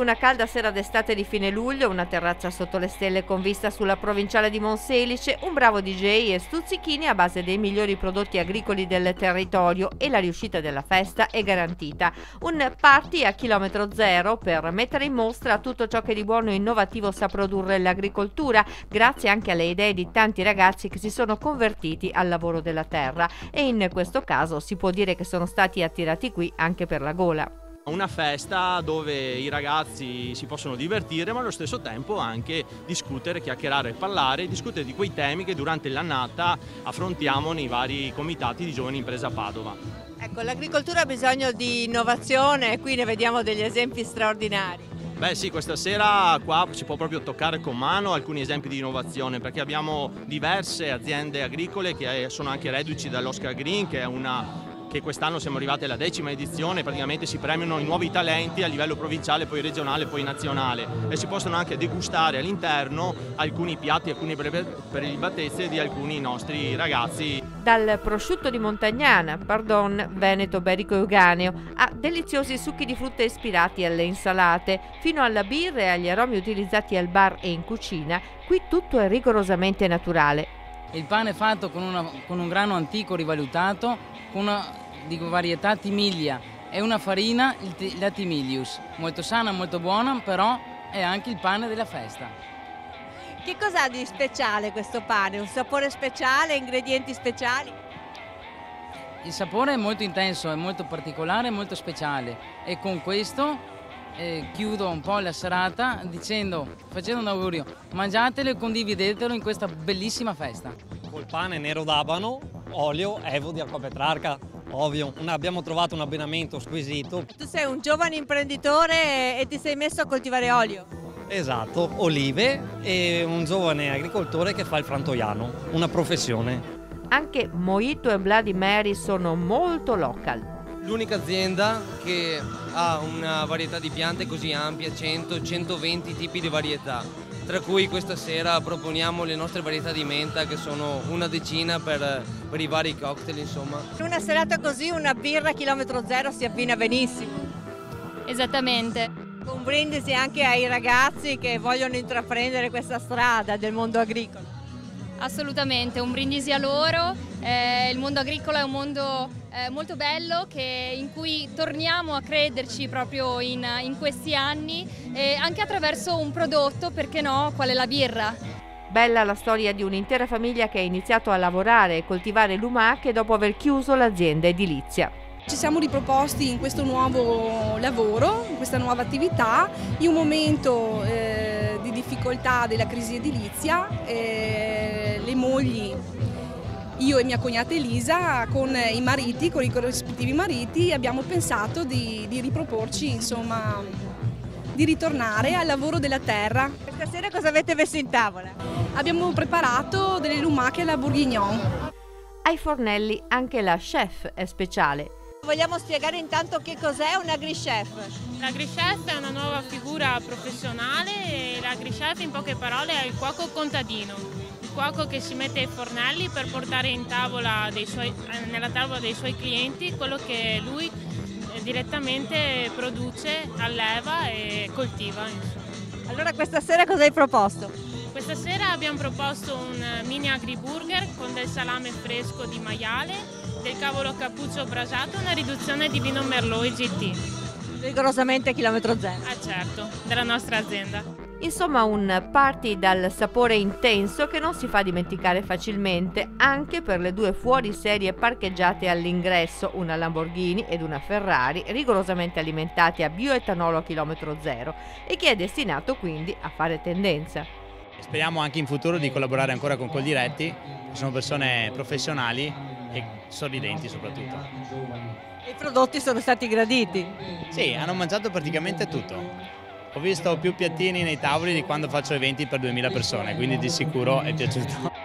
una calda sera d'estate di fine luglio, una terrazza sotto le stelle con vista sulla provinciale di Monselice, un bravo DJ e stuzzichini a base dei migliori prodotti agricoli del territorio e la riuscita della festa è garantita. Un party a chilometro zero per mettere in mostra tutto ciò che di buono e innovativo sa produrre l'agricoltura, grazie anche alle idee di tanti ragazzi che si sono convertiti al lavoro della terra e in questo caso si può dire che sono stati attirati qui anche per la gola. Una festa dove i ragazzi si possono divertire ma allo stesso tempo anche discutere, chiacchierare, parlare, discutere di quei temi che durante l'annata affrontiamo nei vari comitati di Giovani Impresa Padova. Ecco, l'agricoltura ha bisogno di innovazione e qui ne vediamo degli esempi straordinari. Beh sì, questa sera qua si può proprio toccare con mano alcuni esempi di innovazione perché abbiamo diverse aziende agricole che sono anche reduci dall'Oscar Green, che quest'anno siamo arrivati alla 10ª edizione, praticamente si premiano i nuovi talenti a livello provinciale, poi regionale, poi nazionale e si possono anche degustare all'interno alcuni piatti, alcune prelibatezze di alcuni nostri ragazzi. Dal prosciutto di Montagnana, pardon, Veneto Berico Euganeo, a deliziosi succhi di frutta ispirati alle insalate, fino alla birra e agli aromi utilizzati al bar e in cucina, qui tutto è rigorosamente naturale. Il pane è fatto con un grano antico rivalutato, con una di varietà Timiglia e una farina, la Timilius, molto sana, molto buona, però è anche il pane della festa. Che cos'ha di speciale questo pane? Un sapore speciale, ingredienti speciali? Il sapore è molto intenso, è molto particolare, molto speciale e con questo chiudo un po' la serata facendo un augurio, mangiatelo e condividetelo in questa bellissima festa. Col pane nero d'abano, olio, evo di acqua Petrarca, ovvio, abbiamo trovato un abbinamento squisito. Tu sei un giovane imprenditore e ti sei messo a coltivare olio? Esatto, olive e un giovane agricoltore che fa il frantoiano, una professione. Anche Mojito e Bloody Mary sono molto local. L'unica azienda che ha una varietà di piante così ampia, 100-120 tipi di varietà, tra cui questa sera proponiamo le nostre varietà di menta che sono una decina per i vari cocktail, insomma. In una serata così una birra a chilometro zero si abbina benissimo. Esattamente. Un brindisi anche ai ragazzi che vogliono intraprendere questa strada del mondo agricolo. Assolutamente, un brindisi a loro. Il mondo agricolo è un mondo molto bello in cui torniamo a crederci proprio in questi anni, anche attraverso un prodotto, perché no, qual è la birra. Bella la storia di un'intera famiglia che ha iniziato a lavorare e coltivare lumache dopo aver chiuso l'azienda edilizia. Ci siamo riproposti in questo nuovo lavoro, in questa nuova attività, in un momento di difficoltà della crisi edilizia. Le mogli, io e mia cognata Elisa, con i corrispettivi mariti, abbiamo pensato di riproporci, insomma, di ritornare al lavoro della terra. Questa sera cosa avete messo in tavola? Abbiamo preparato delle lumache alla bourguignon. Ai fornelli anche la chef è speciale. Vogliamo spiegare intanto che cos'è un agri-chef? L'agri-chef è una nuova figura professionale e l'agri-chef in poche parole è il cuoco contadino. Il cuoco che si mette ai fornelli per portare nella tavola dei suoi clienti quello che lui direttamente produce, alleva e coltiva. Insomma. Allora questa sera cosa hai proposto? Questa sera abbiamo proposto un mini agri-burger con del salame fresco di maiale, del cavolo cappuccio brasato e una riduzione di vino Merlot e GT. Rigorosamente a chilometro zero. Ah certo, della nostra azienda. Insomma un party dal sapore intenso che non si fa dimenticare facilmente anche per le due fuoriserie parcheggiate all'ingresso, una Lamborghini ed una Ferrari, rigorosamente alimentate a bioetanolo a chilometro zero e che è destinato quindi a fare tendenza. Speriamo anche in futuro di collaborare ancora con Coldiretti, che sono persone professionali e sorridenti soprattutto. I prodotti sono stati graditi? Sì, hanno mangiato praticamente tutto. Ho visto più piattini nei tavoli di quando faccio eventi per 2000 persone, quindi di sicuro è piaciuto.